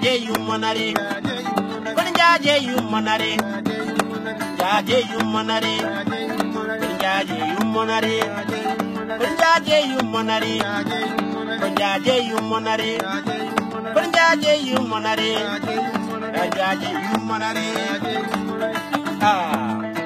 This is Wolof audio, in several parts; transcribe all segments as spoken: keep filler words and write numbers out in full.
jaje yu monare kon jaje yu monare jaje yu monare kon jaje yu monare kon jaje yu monare kon jaje yu monare kon jaje yu monare jaje yu monare ah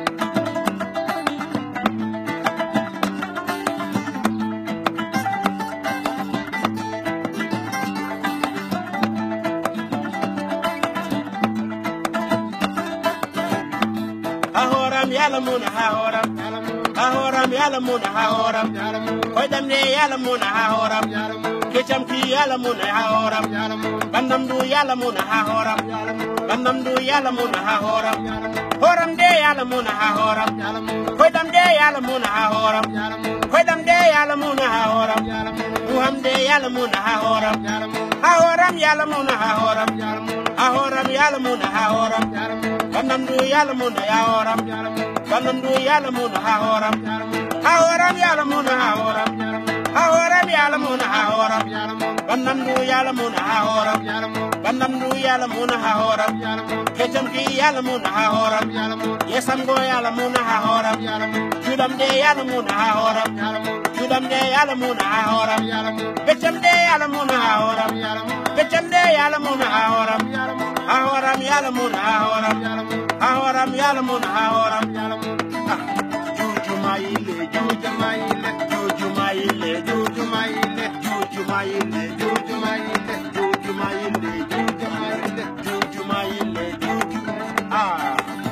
yalla muna ha horam ha horam yalla muna ha horam koy dam ne yalla muna ha horam kecam ki yalla muna ha horam bandam du yalla muna ha horam bandam du yalla muna ha horam horam de yalla muna ha horam koy dam de yalla muna ha horam koy dam de yalla muna ha horam muham de yalla muna ha horam ha horam yalla muna ha horam ha horam yalla muna ha horam bandam du yalla muna ya horam bandam du yalla muna ha horam ha horam yalla muna ha horam ha horam yalla muna ha horam bandam du yalla muna ha horam bandam du yalla muna ha horam kecam ki yalla muna ha horam yesam go yalla muna ha horam judam de yalla muna ha horam judam de yalla muna ha horam kecam de yalla muna ha horam kecam de yalla muna ha horam ha horam yalla muna ha horam ha horam yalla muna ha horam juju maile juju maile juju maile juju maile juju maile juju maile juju maile juju maile juju maile juju ah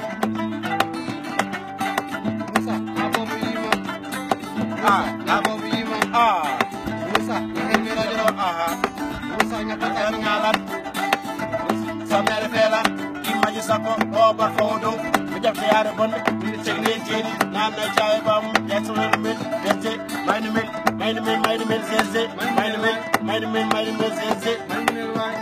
musa abo bima ah abo bima ah musa emira jero ah musa nyata ngalat samere fela imaji sako obar fodo jam te yare bon ni tegne jeni nana jaay bam yatuna mel bete mayni mel mayni mel mayni mel zeze mayni mel mayni mel mayni mel zeze mayni mel way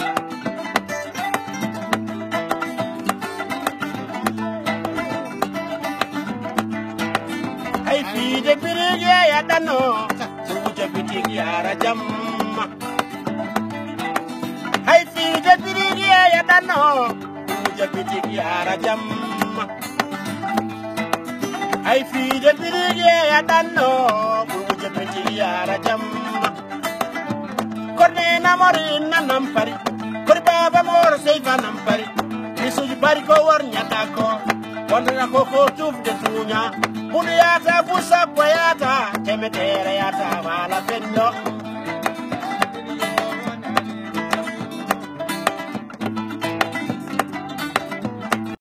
ay fi de birige ya dano suja bitik yara jamma ay fi de birige ya dano suja bitik yara jamma ay fi de birige ya danno bugu jepeti yara jamma korne na mori na nampari kor baba mor sey fa nampari isuji bari ko wor nyata ko wonda ko ko tuf de tunya budu yata busa ko